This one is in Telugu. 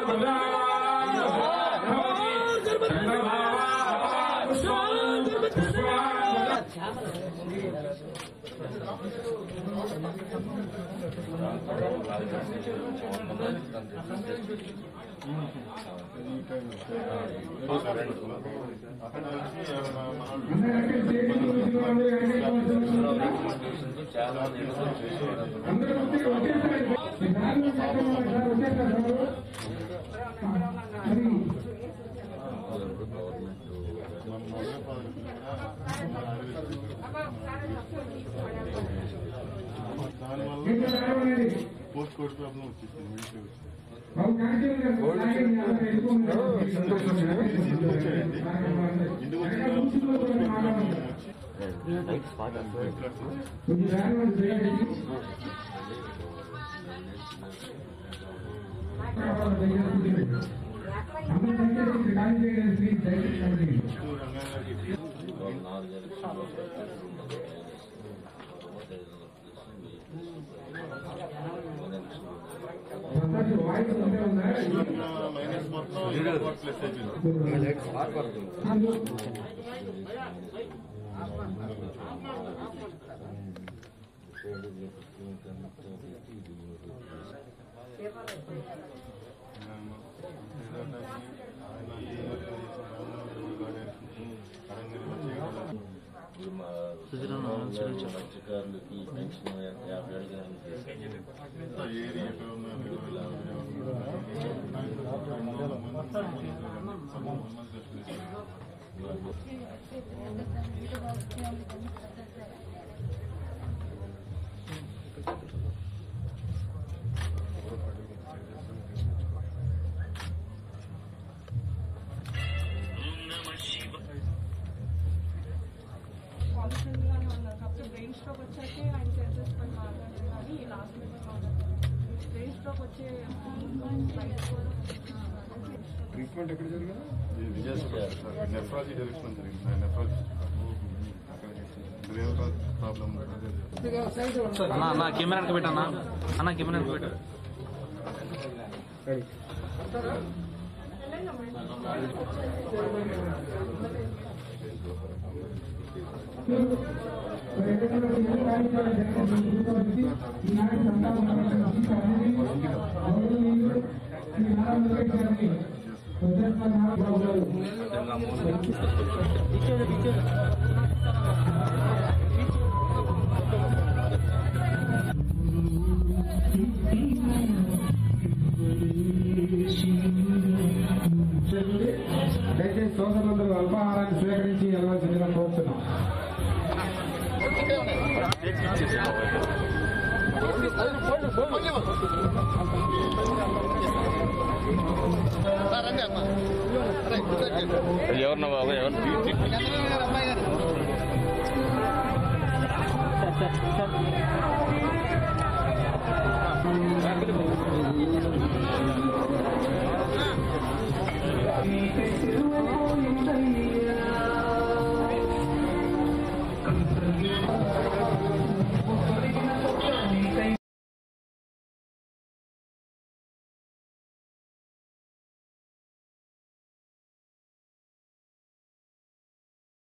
పోస్ట్ కోడ్ ప్రాబ్లం వచ్చేసింది. మైనస్ మొత్తం ప్లస్ మత్స్యకారులకి పెన్షన్ 50 ఏరియా బ్రెయిన్ స్ట్రోక్ వచ్చాకే ఆయన చేసేసుకొని మాట్లాడారు కానీ లాస్ట్ బ్రెయిన్ స్ట్రోక్ వచ్చే ట్రీట్మెంట్ ఎక్కడ జరిగింది? నెఫ్రాలజీ డైరెక్షన్ జరిగింది. నెఫ్రాలజీ బ్రెయిన్ ప్రాబ్లం అన్న కెమెరా పెట్టన్నా అన్న కెమెరా పెట్ట దయచేసి సోదరులందరూ అల్పాహారాన్ని స్వీకరించి వెళ్ళవలసిందిగా కోరుతున్నాం. ఎవరిన బాబు ఎవరు